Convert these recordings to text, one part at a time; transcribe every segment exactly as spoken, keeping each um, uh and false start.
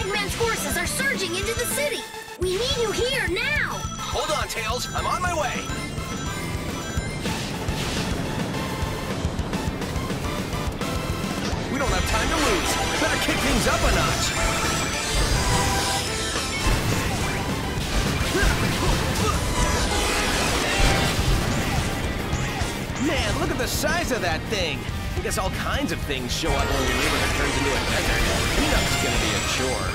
Eggman's forces are surging into the city. We need you here now. Hold on, Tails. I'm on my way. We don't have time to lose. Better kick things up a notch. Man, look at the size of that thing. I guess all kinds of things show up when your neighborhood turns into a desert. Cleanup's gonna be a chore.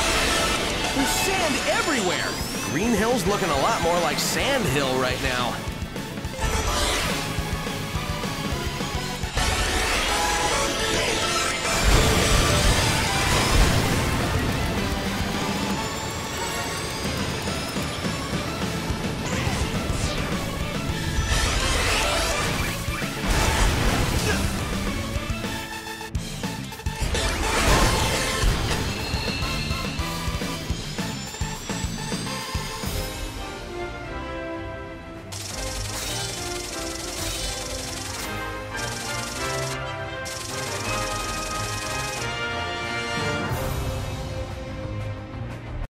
There's sand everywhere. Green Hill's looking a lot more like Sand Hill right now.